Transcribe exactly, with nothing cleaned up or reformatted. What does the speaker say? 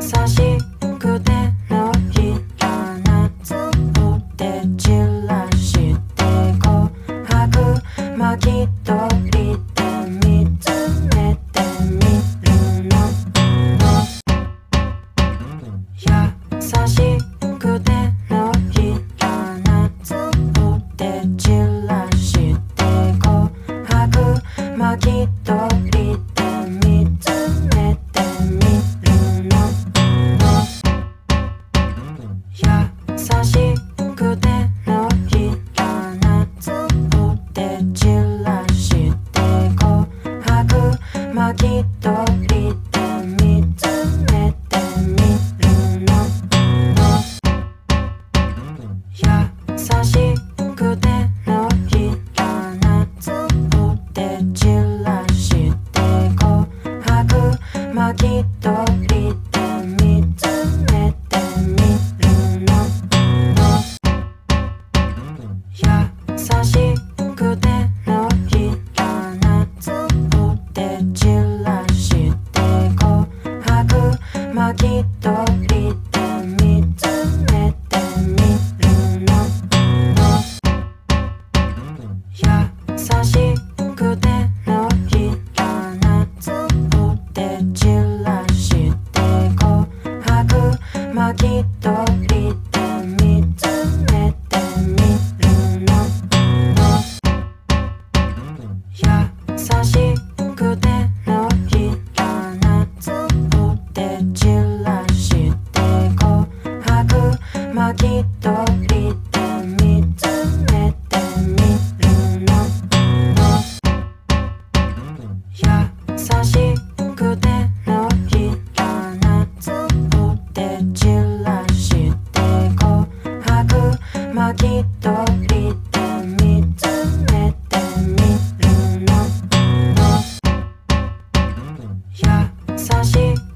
しくてのひら夏を手散らして琥珀巻き取りで見つめてみるの優しくてのひら夏を手散らして琥珀巻き取りで見つめてみるの優しくてのひら夏を手散らして琥珀巻き取りで見つめてみるの優しくてのひら夏を手散らして琥珀巻き取りで見つめてみるの優しくてのひら夏を手散らして琥珀巻き取りで見つめてみるの優しくてのひら夏を手散らして琥珀巻き取りで見つめてみるの優しくてのひら夏を手散らして琥珀巻き取りで見つめてみるの優しくてのひら夏を手散らして琥珀巻き取りで見つめてみるの優し